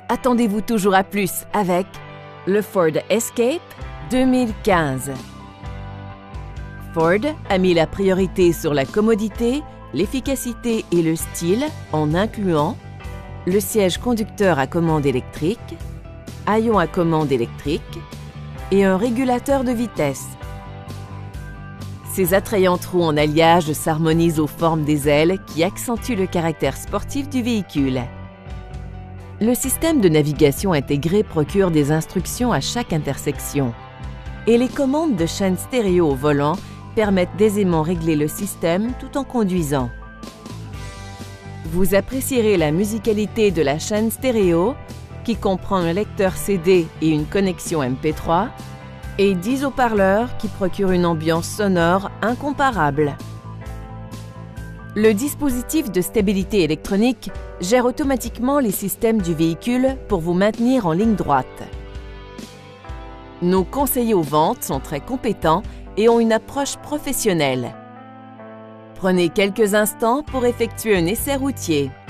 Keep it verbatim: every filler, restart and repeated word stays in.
Attendez-vous toujours à plus avec le Ford Escape deux mille quinze. Ford a mis la priorité sur la commodité, l'efficacité et le style en incluant le siège conducteur à commande électrique, haillons à commande électrique et un régulateur de vitesse. Ces attrayants trous en alliage s'harmonisent aux formes des ailes qui accentuent le caractère sportif du véhicule. Le système de navigation intégré procure des instructions à chaque intersection et les commandes de chaîne stéréo au volant permettent d'aisément régler le système tout en conduisant. Vous apprécierez la musicalité de la chaîne stéréo qui comprend un lecteur C D et une connexion M P trois et dix haut-parleurs qui procurent une ambiance sonore incomparable. Le dispositif de stabilité électronique gère automatiquement les systèmes du véhicule pour vous maintenir en ligne droite. Nos conseillers aux ventes sont très compétents et ont une approche professionnelle. Prenez quelques instants pour effectuer un essai routier.